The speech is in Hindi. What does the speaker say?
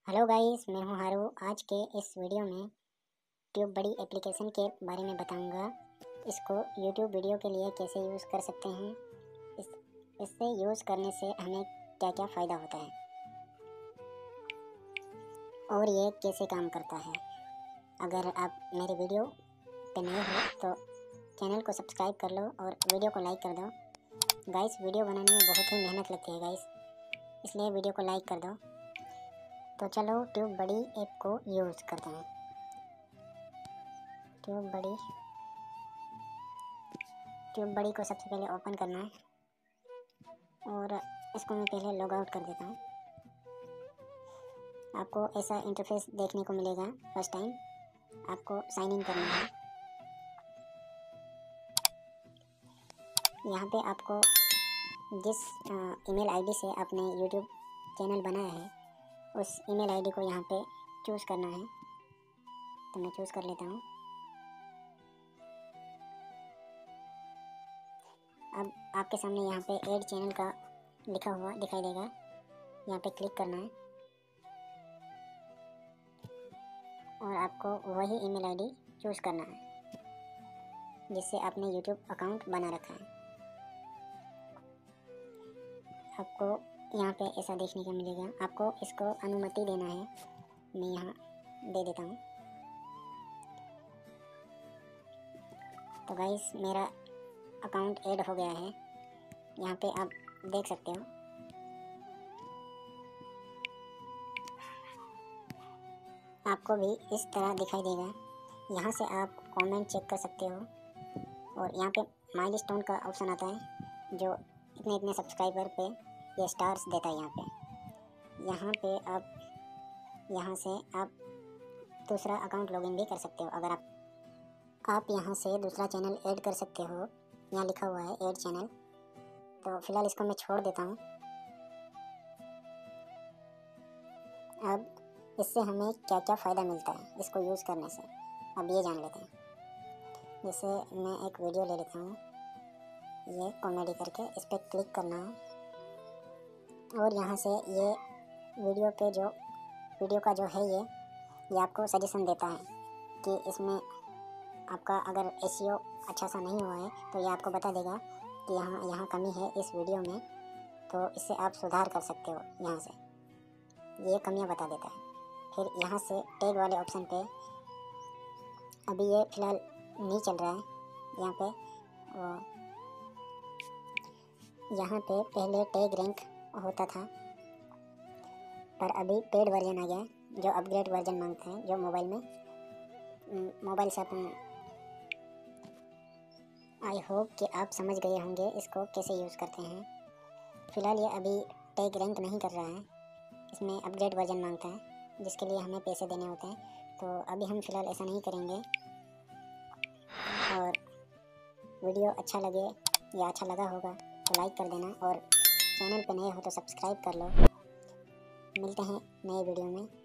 हेलो गाइस, मैं हूं हारू। आज के इस वीडियो में ट्यूब बड़ी एप्लीकेशन के बारे में बताऊंगा। इसको यूट्यूब वीडियो के लिए कैसे यूज़ कर सकते हैं, इससे यूज़ करने से हमें क्या क्या फ़ायदा होता है और ये कैसे काम करता है। अगर आप मेरे वीडियो पे नए हो तो चैनल को सब्सक्राइब कर लो और वीडियो को लाइक कर दो। गाइस, वीडियो बनाने में बहुत ही मेहनत लगती है गाइस, इसलिए वीडियो को लाइक कर दो। तो चलो ट्यूब बड़ी ऐप को यूज़ करते हैं। ट्यूब बड़ी को सबसे पहले ओपन करना है और इसको मैं पहले लॉग आउट कर देता हूँ। आपको ऐसा इंटरफेस देखने को मिलेगा। फर्स्ट टाइम आपको साइन इन करना है। यहाँ पे आपको जिस ईमेल आईडी से आपने यूट्यूब चैनल बनाया है उस ईमेल आईडी को यहाँ पे चूज़ करना है। तो मैं चूज़ कर लेता हूँ। अब आपके सामने यहाँ पे ऐड चैनल का लिखा हुआ दिखाई देगा, यहाँ पे क्लिक करना है और आपको वही ईमेल आईडी चूज़ करना है जिससे आपने यूट्यूब अकाउंट बना रखा है। आपको यहाँ पे ऐसा देखने को मिलेगा। आपको इसको अनुमति देना है। मैं यहाँ दे देता हूँ। तो गाइस, मेरा अकाउंट ऐड हो गया है। यहाँ पे आप देख सकते हो। आपको भी इस तरह दिखाई देगा। यहाँ से आप कमेंट चेक कर सकते हो और यहाँ पे माइलस्टोन का ऑप्शन आता है जो इतने सब्सक्राइबर पे ये स्टार्स देता है। यहाँ से आप दूसरा अकाउंट लॉगिन भी कर सकते हो। अगर आप यहाँ से दूसरा चैनल ऐड कर सकते हो। यहाँ लिखा हुआ है ऐड चैनल। तो फिलहाल इसको मैं छोड़ देता हूँ। अब इससे हमें क्या क्या फ़ायदा मिलता है इसको यूज़ करने से, अब ये जान लेते हैं। जैसे मैं एक वीडियो ले लेता हूँ, ये कॉमेडी करके, इस पर क्लिक करना है और यहाँ से ये वीडियो का जो है ये आपको सजेशन देता है कि इसमें आपका अगर एसईओ अच्छा सा नहीं हुआ है तो ये आपको बता देगा कि यहाँ कमी है इस वीडियो में, तो इससे आप सुधार कर सकते हो। यहाँ से ये कमियाँ बता देता है। फिर यहाँ से टैग वाले ऑप्शन पे, अभी ये फ़िलहाल नहीं चल रहा है यहाँ पे पहले टैग रैंक होता था, पर अभी पेड वर्जन आ गया है जो अपग्रेड वर्जन मांगता है, जो मोबाइल से अपन। आई होप कि आप समझ गए होंगे इसको कैसे यूज़ करते हैं। फ़िलहाल ये अभी टैग रैंक नहीं कर रहा है, इसमें अपग्रेड वर्जन मांगता है जिसके लिए हमें पैसे देने होते हैं। तो अभी हम फ़िलहाल ऐसा नहीं करेंगे। और वीडियो अच्छा लगे या अच्छा लगा होगा तो लाइक कर देना और चैनल पर नए हो तो सब्सक्राइब कर लो। मिलते हैं नए वीडियो में।